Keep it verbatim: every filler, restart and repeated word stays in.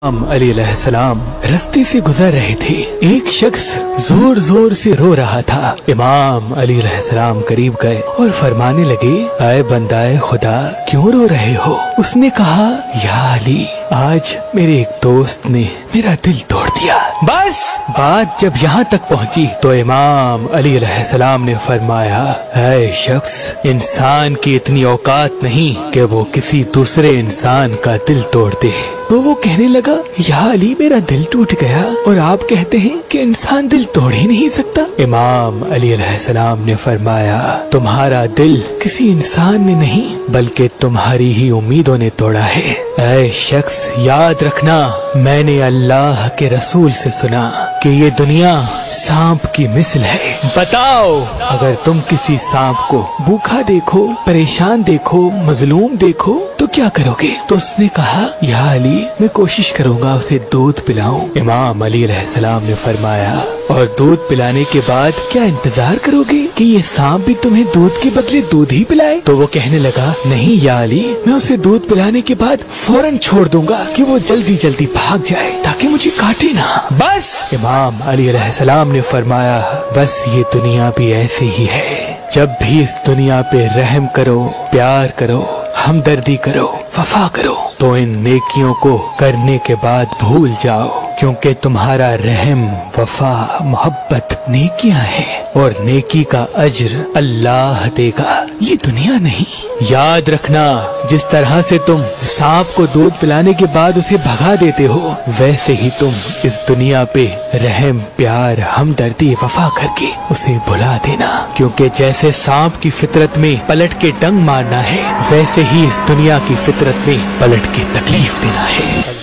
अली अलैहिस्सलाम रास्ते से गुजर रहे थे। एक शख्स जोर जोर से रो रहा था। इमाम अली अलैहिस्सलाम करीब गए और फरमाने लगे, आए बंदाए खुदा, क्यों रो रहे हो? उसने कहा, या अली, आज मेरे एक दोस्त ने मेरा दिल तोड़ दिया। बस बात जब यहाँ तक पहुँची तो इमाम अली अलैहिस्सलाम ने फरमाया, ऐ शख्स, इंसान की इतनी औकात नहीं कि वो किसी दूसरे इंसान का दिल तोड़ दे। तो वो कहने लगा, या अली, मेरा दिल टूट गया और आप कहते हैं कि इंसान दिल तोड़ ही नहीं सकता। इमाम अली अलैहिस्सलाम ने फरमाया, तुम्हारा दिल किसी इंसान ने नहीं बल्कि तुम्हारी ही उम्मीदों ने तोड़ा है। ऐ शख्स, याद रखना, मैंने अल्लाह के रसूल से सुना कि ये दुनिया सांप की मिसल है। बताओ, अगर तुम किसी सांप को भूखा देखो, परेशान देखो, मजलूम देखो तो क्या करोगे? तो उसने कहा, या अली, मैं कोशिश करूंगा उसे दूध पिलाऊं। इमाम अली अलैहिस्सलाम ने फरमाया, और दूध पिलाने के बाद क्या इंतजार करोगे कि ये सांप भी तुम्हें दूध के बदले दूध ही पिलाए? तो वो कहने लगा, नहीं या अली, मैं उसे दूध पिलाने के बाद फौरन छोड़ दूंगा कि वो जल्दी जल्दी भाग जाए ताकि मुझे काटे ना। बस इमाम अली अलैहिस्सलाम ने फरमाया, बस ये दुनिया भी ऐसे ही है। जब भी इस दुनिया पे रहम करो, प्यार करो, हमदर्दी करो, वफा करो, तो इन नेकियों को करने के बाद भूल जाओ, क्योंकि तुम्हारा रहम, वफा, मोहब्बत नेकियां हैं और नेकी का अज्र अल्लाह देगा, ये दुनिया नहीं। याद रखना, जिस तरह से तुम सांप को दूध पिलाने के बाद उसे भगा देते हो, वैसे ही तुम इस दुनिया पे रहम, प्यार, हमदर्दी, वफा करके उसे भुला देना, क्योंकि जैसे सांप की फितरत में पलट के डंग मारना है, वैसे ही इस दुनिया की फितरत में पलट के तकलीफ देना है।